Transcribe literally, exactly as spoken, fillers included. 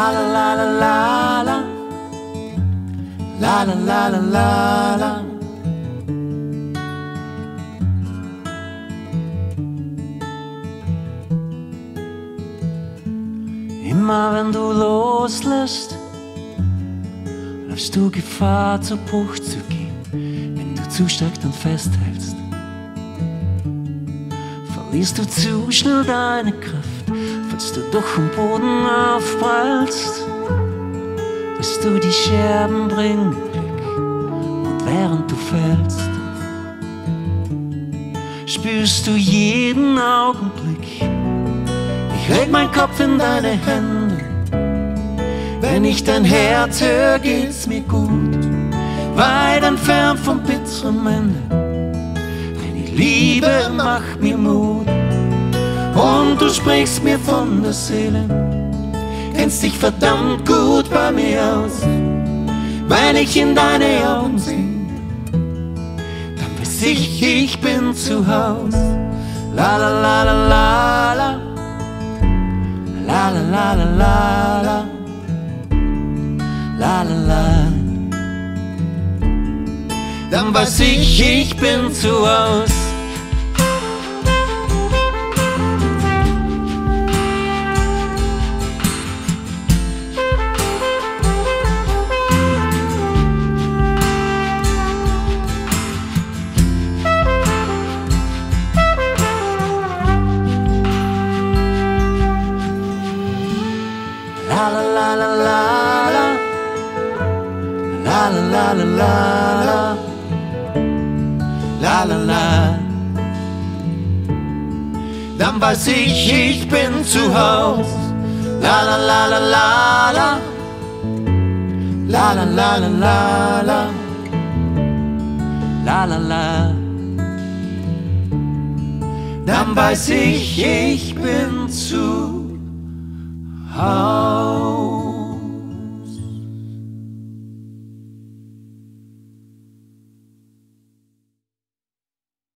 La la la la la la. La la la la la la. Immer wenn du loslässt, läufst du Gefahr, zu Bruch zu gehen. Wenn du zu stark dann festhältst, verlierst du zu schnell deine Kraft. Falls du doch vom Boden aufprallst, lässt du die Scherben bringen Glück. Und während du fällst, spürst du jeden Augenblick. Ich leg meinen Kopf in deine Hände. Wenn ich dein Herz höre, geht's mir gut. Weit entfernt vom bitteren Ende. Deine Liebe macht mir Mut. Und du sprichst mir von der Seele. Kennst dich verdammt gut bei mir aus. Wenn ich in deine Augen sehe, dann weiß ich, ich bin zu Haus. La la la la la la. La la la la la la. La la la. Dann weiß ich, ich bin zu Haus. La la la la la la. La la la la la la. La la la. Dann weiß ich, ich bin zu Haus. La la la la la la. La la la la la la. La la la. Dann weiß ich, ich bin zu